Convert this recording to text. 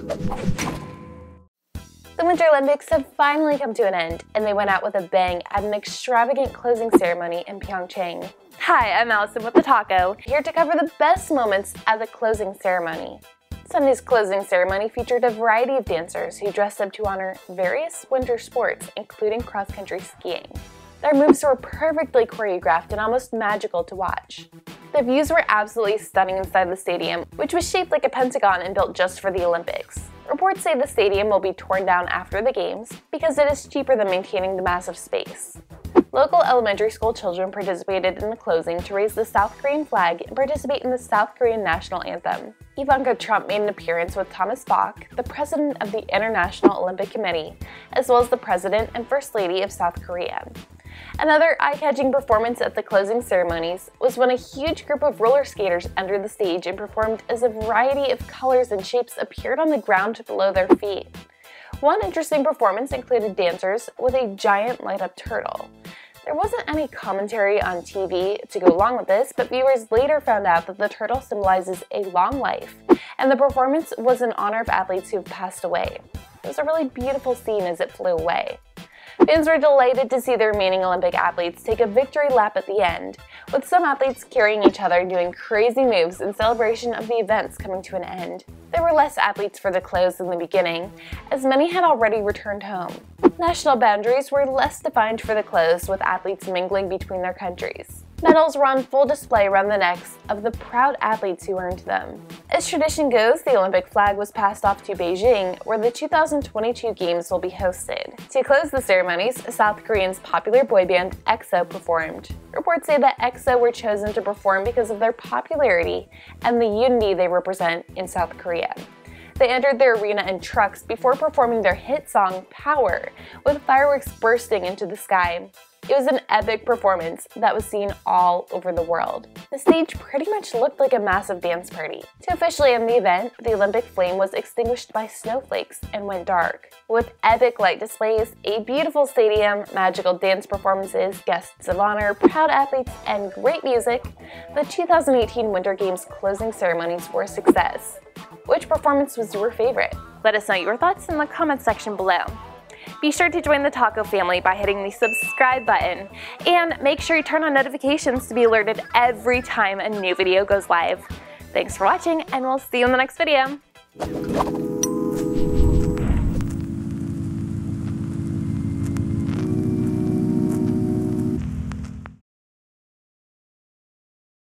The Winter Olympics have finally come to an end, and they went out with a bang at an extravagant closing ceremony in Pyeongchang. Hi, I'm Allison with the Talko, here to cover the best moments at the closing ceremony. Sunday's closing ceremony featured a variety of dancers who dressed up to honor various winter sports, including cross-country skiing. Their moves were perfectly choreographed and almost magical to watch. The views were absolutely stunning inside the stadium, which was shaped like a pentagon and built just for the Olympics. Reports say the stadium will be torn down after the games because it is cheaper than maintaining the massive space. Local elementary school children participated in the closing to raise the South Korean flag and participate in the South Korean national anthem. Ivanka Trump made an appearance with Thomas Bach, the president of the International Olympic Committee, as well as the president and first lady of South Korea. Another eye-catching performance at the closing ceremonies was when a huge group of roller skaters entered the stage and performed as a variety of colors and shapes appeared on the ground below their feet. One interesting performance included dancers with a giant light-up turtle. There wasn't any commentary on TV to go along with this, but viewers later found out that the turtle symbolizes a long life, and the performance was in honor of athletes who have passed away. It was a really beautiful scene as it flew away. Fans were delighted to see the remaining Olympic athletes take a victory lap at the end, with some athletes carrying each other and doing crazy moves in celebration of the events coming to an end. There were less athletes for the close in the beginning, as many had already returned home. National boundaries were less defined for the close, with athletes mingling between their countries. Medals were on full display around the necks of the proud athletes who earned them. As tradition goes, the Olympic flag was passed off to Beijing, where the 2022 Games will be hosted. To close the ceremonies, South Korean's popular boy band EXO performed. Reports say that EXO were chosen to perform because of their popularity and the unity they represent in South Korea. They entered the arena in trucks before performing their hit song, Power, with fireworks bursting into the sky. It was an epic performance that was seen all over the world. The stage pretty much looked like a massive dance party. To officially end the event, the Olympic flame was extinguished by snowflakes and went dark. With epic light displays, a beautiful stadium, magical dance performances, guests of honor, proud athletes, and great music, the 2018 Winter Games closing ceremonies were a success. Which performance was your favorite? Let us know your thoughts in the comments section below. Be sure to join the Talko family by hitting the subscribe button, and make sure you turn on notifications to be alerted every time a new video goes live. Thanks for watching, and we'll see you in the next video.